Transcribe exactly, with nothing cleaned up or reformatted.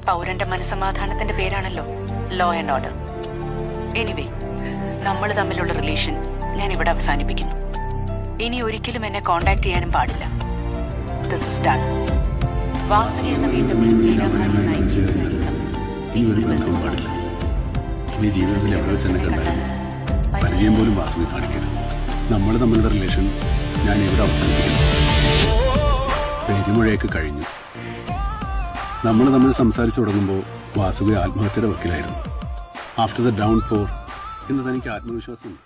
പൗരന്റെ മനസമാധാനത്തിന്റെ പേരാണല്ലോ ലോ ആൻഡ് ഓർഡർ. എനിവേ, നമ്മൾ തമ്മിലുള്ള റിലേഷൻ ഞാൻ ഇവിടെ അവസാനിപ്പിക്കുന്നു. ഇനി ഒരിക്കലും എന്നെ കോണ്ടാക്ട് ചെയ്യാനും പാടില്ല. This is done. വാസി എന്ന വീണ്ടും ഇനി ജീവിതത്തിൽ എവിടെ വെച്ച് തന്നെ കണ്ടാൽ പരിചയം പോലും വാസുവി കാണിക്കരുത്. നമ്മൾ തമ്മിലുള്ള റിലേഷൻ ഞാൻ ഇവിടെ അവസാനിപ്പിക്കുന്നു. പെരുമഴയൊക്കെ കഴിഞ്ഞു. നമ്മൾ തമ്മിൽ സംസാരിച്ചു തുടങ്ങുമ്പോൾ വാസുവി ആത്മഹത്യയുടെ വക്കിലായിരുന്നു. ആഫ്റ്റർ ദ ഡൗൺ പോർ എന്ന് തനിക്ക് ആത്മവിശ്വാസമുണ്ട്.